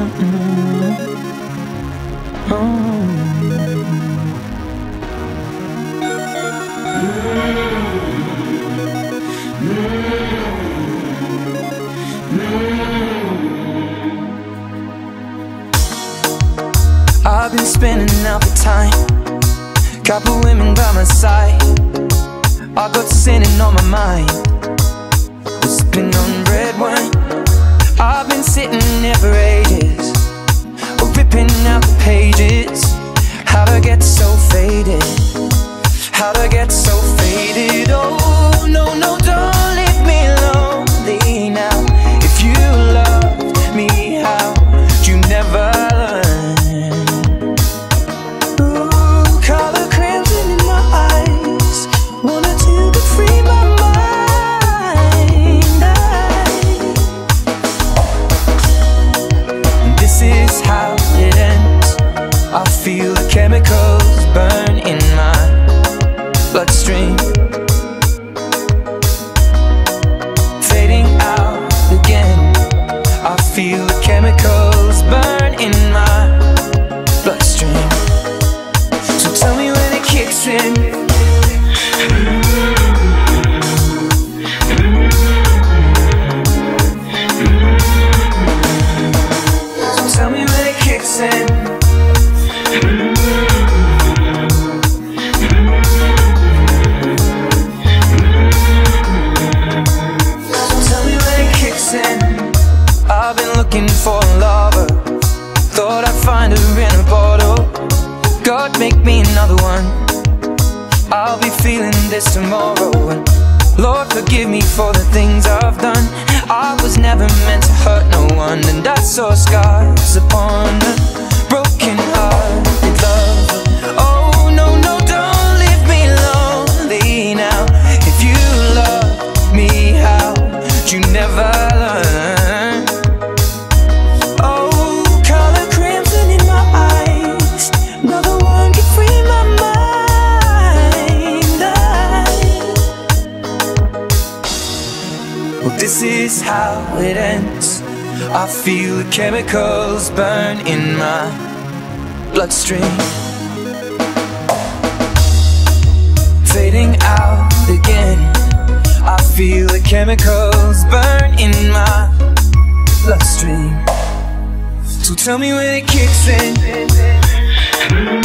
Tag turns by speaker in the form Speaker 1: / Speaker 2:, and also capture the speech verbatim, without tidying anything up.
Speaker 1: I've been spending out the time, couple women by my side. I got sinning on my mind, sipping on red wine. I've been sitting there for ages, ripping out the pages. How'd I get so faded? How'd I get so faded? Oh, no, no, don't leave me lonely now. If you loved me, how'd you never learn? Ooh, color crimson in my eyes, wanted to get free my mind. I, this is how it ends. I feel the chemicals burn in my bloodstream, fading out again. I feel the chemicals burn in my bloodstream. So tell me when it kicks in. So tell me when it kicks in. I've been looking for a lover, thought I'd find her in a bottle. God, make me another one, I'll be feeling this tomorrow. And Lord, forgive me for the things I've done. I was never meant to hurt no one, and I saw scars upon a broken heart with love. Oh, no, no, don't leave me lonely now. If you love me, how'd you never learn? This is how it ends. I feel the chemicals burn in my bloodstream, fading out again. I feel the chemicals burn in my bloodstream. So tell me when it kicks in.